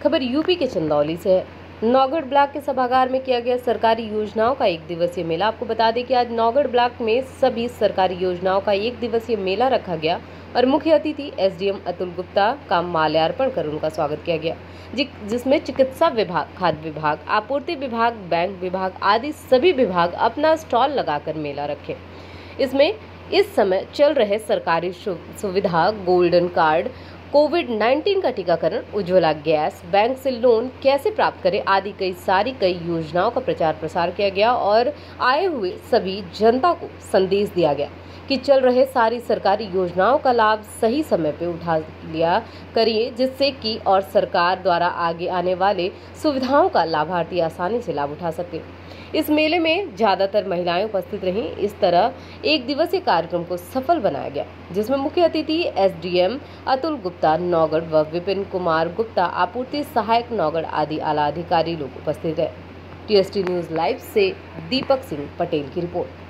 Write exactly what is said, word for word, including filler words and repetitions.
खबर यूपी के चंदौली से है। नौगढ़ ब्लॉक के सभागार में किया गया सरकारी योजनाओं का एक दिवसीय मेला। आपको बता दें कि आज नौगढ़ ब्लॉक में सभी सरकारी योजनाओं का एक दिवसीय मेला रखा गया और मुख्य अतिथि एसडीएम अतुल गुप्ता का माल्यार्पण कर उनका स्वागत किया गया, जिसमें चिकित्सा विभाग, खाद्य विभाग, आपूर्ति विभाग, बैंक विभाग आदि सभी विभाग अपना स्टॉल लगाकर मेला रखे। इसमें इस समय चल रहे सरकारी सुविधा, गोल्डन कार्ड, कोविड नाइन्टीन का टीकाकरण, उज्ज्वला गैस, बैंक से लोन कैसे प्राप्त करें आदि कई सारी कई योजनाओं का प्रचार प्रसार किया गया और आए हुए सभी जनता को संदेश दिया गया कि चल रहे सारी सरकारी योजनाओं का लाभ सही समय पे उठा लिया करिए, जिससे कि और सरकार द्वारा आगे आने वाले सुविधाओं का लाभार्थी आसानी से लाभ उठा सके। इस मेले में ज्यादातर महिलाएं उपस्थित रहीं। इस तरह एक दिवसीय कार्यक्रम को सफल बनाया गया, जिसमें मुख्य अतिथि एसडीएम अतुल गुप्ता नौगढ़ व विपिन कुमार गुप्ता आपूर्ति सहायक नौगढ़ आदि आला अधिकारी लोग उपस्थित रहे। टीएसटी न्यूज लाइव से दीपक सिंह पटेल की रिपोर्ट।